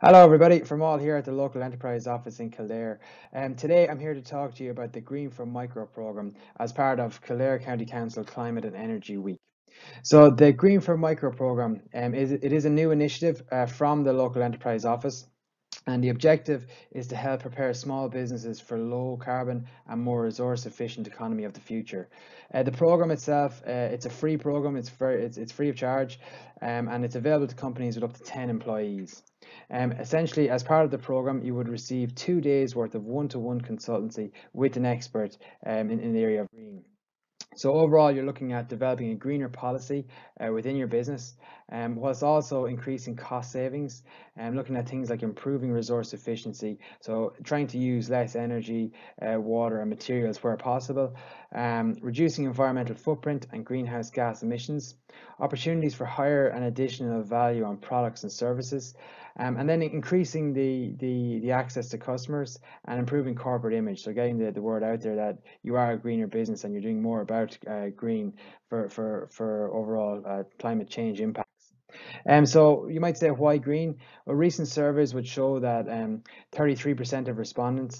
Hello everybody, from all here at the local enterprise office in Kildare. Today I'm here to talk to you about the Green for Micro programme as part of Kildare County Council Climate and Energy Week. So the Green for Micro programme is a new initiative from the local enterprise office. And the objective is to help prepare small businesses for low carbon and more resource efficient economy of the future. The program itself, it's a free program. It's free of charge, and it's available to companies with up to 10 employees. Essentially, as part of the program, you would receive 2 days worth of one-to-one consultancy with an expert in the area of green. So overall, you're looking at developing a greener policy within your business, whilst also increasing cost savings and looking at things like improving resource efficiency. So trying to use less energy, water and materials where possible, reducing environmental footprint and greenhouse gas emissions, opportunities for higher and additional value on products and services, and then increasing the access to customers and improving corporate image. So getting the word out there that you are a greener business and you're doing more about green for overall climate change impacts. So you might say, why green? Well, recent surveys would show that 33% of respondents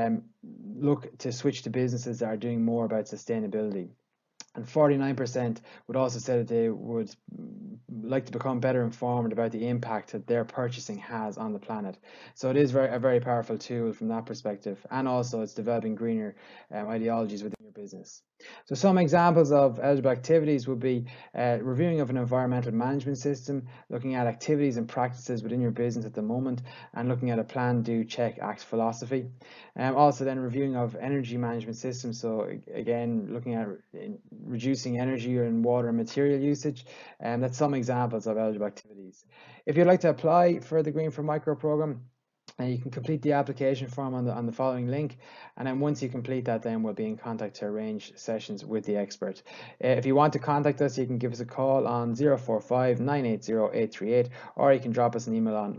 look to switch to businesses that are doing more about sustainability. And 49% would also say that they would like to become better informed about the impact that their purchasing has on the planet. So it is a very powerful tool from that perspective. And also it's developing greener ideologies within your business. So some examples of eligible activities would be reviewing of an environmental management system, looking at activities and practices within your business at the moment, and looking at a plan, do, check, act philosophy. Also then reviewing of energy management systems. So again, looking at reducing energy and water and material usage. And that's some examples of eligible activities. If you'd like to apply for the Green for Micro program, you can complete the application form on the following link, and then once you complete that, then we'll be in contact to arrange sessions with the expert. If you want to contact us, you can give us a call on 045 980 838, or you can drop us an email on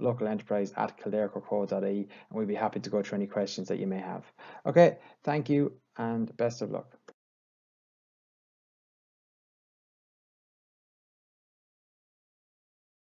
localenterprise@kildarecorco.ie, and we'd be happy to go through any questions that you may have. Okay, thank you and best of luck.